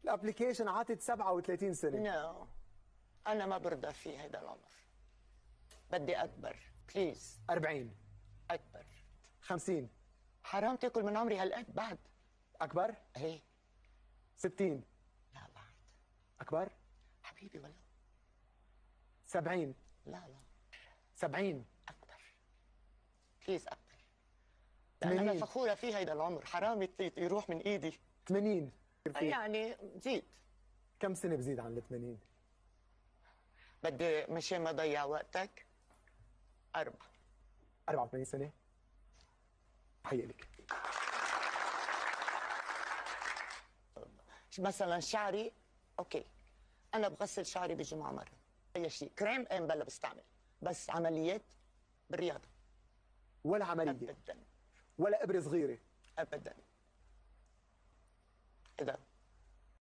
الابلكيشن عطت 37 سنه. نو انا ما برضى في هذا العمر، بدي اكبر بليز. 40. اكبر. 50. حرام تاكل من عمري هالقد بعد. اكبر. ايه. 60. لا بعد. اكبر. حبيبي ولو. 70. لا لا. 70. اكبر بليز اكبر، لأن أنا فخورة في هيدا العمر، حرام يروح من إيدي. 80. يعني زيد. كم سنة بزيد عن ال 80؟ بدي مشان ما أضيع وقتك 84 سنة. تحية لك. مثلا شعري أوكي، أنا بغسل شعري بجمعة مرة، أي شيء كريم بلا بستعمل، بس عمليات بالرياضة ولا عملية أبدا، ولا إبرة صغيرة أبدا. إذا